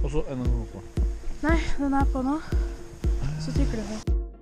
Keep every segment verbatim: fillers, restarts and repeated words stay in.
Og så er den på. Nei, den er på nå. Så trykker du på.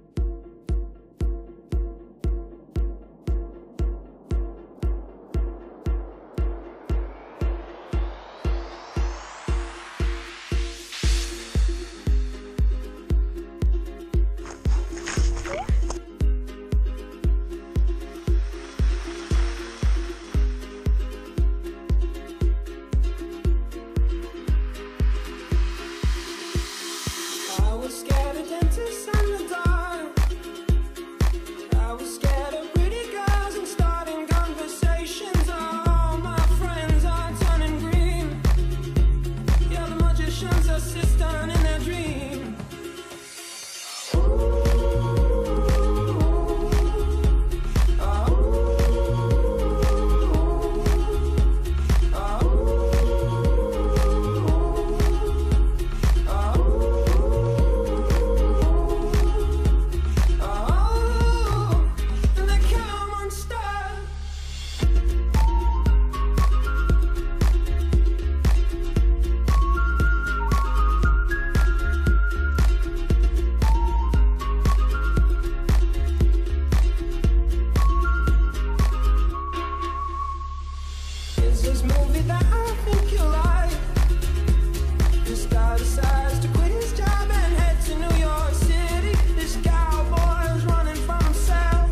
This movie that I think you like. This guy decides to quit his job and head to New York City. This cowboy is running from himself.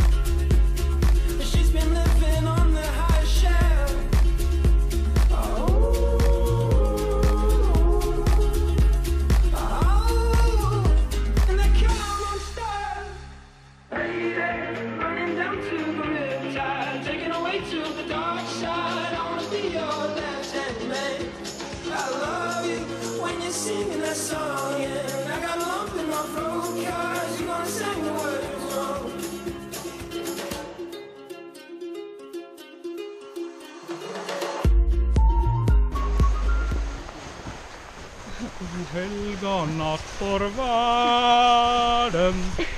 She's been living on the high shelf. Oh, oh, and they come on stars. Lady, running down to the riptide, taken away to the dark side. I love you when you're singing that song, and I got a lump in my throat 'cause you're gonna sing the words wrong. Helga natt for verden.